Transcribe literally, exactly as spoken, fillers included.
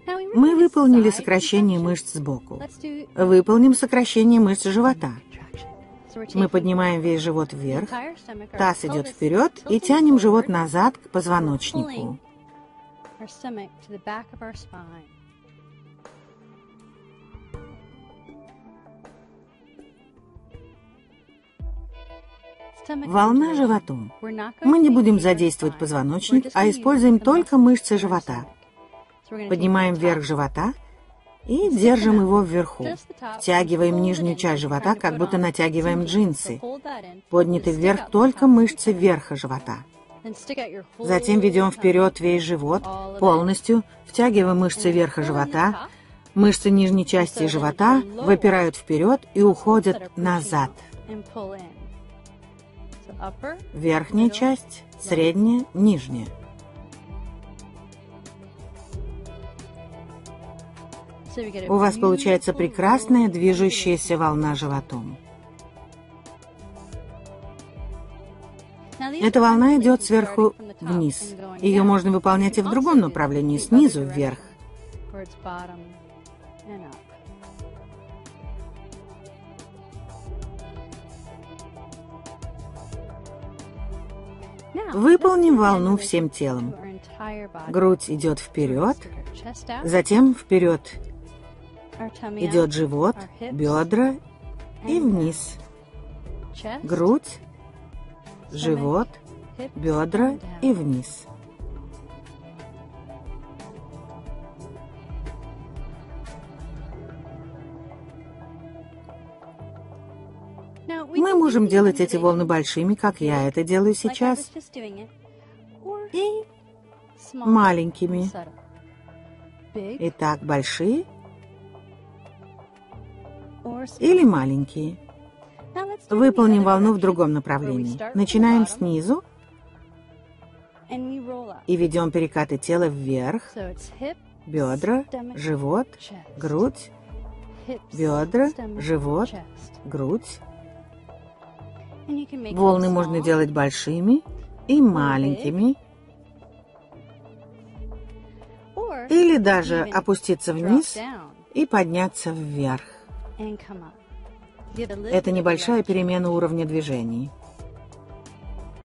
Мы выполнили сокращение мышц сбоку. Выполним сокращение мышц живота. Мы поднимаем весь живот вверх, таз идет вперед и тянем живот назад к позвоночнику. Волна животом. Мы не будем задействовать позвоночник, а используем только мышцы живота. Поднимаем вверх живота и держим его вверху. Втягиваем нижнюю часть живота, как будто натягиваем джинсы. Подняты вверх только мышцы верха живота. Затем ведем вперед весь живот, полностью втягиваем мышцы верха живота. Мышцы нижней части живота выпирают вперед и уходят назад. Верхняя часть, средняя, нижняя. У вас получается прекрасная движущаяся волна животом. Эта волна идет сверху вниз. Ее можно выполнять и в другом направлении, снизу вверх. Выполним волну всем телом. Грудь идет вперед, затем вперед идет живот, бедра и вниз. Грудь, живот, бедра и вниз. Мы можем делать эти волны большими, как я это делаю сейчас, и маленькими. Итак, большие или маленькие. Выполним волну в другом направлении. Начинаем снизу и ведем перекаты тела вверх. Бедра, живот, грудь, бедра, живот, грудь. Волны можно делать большими и маленькими, или даже опуститься вниз и подняться вверх. Это небольшая перемена уровня движений.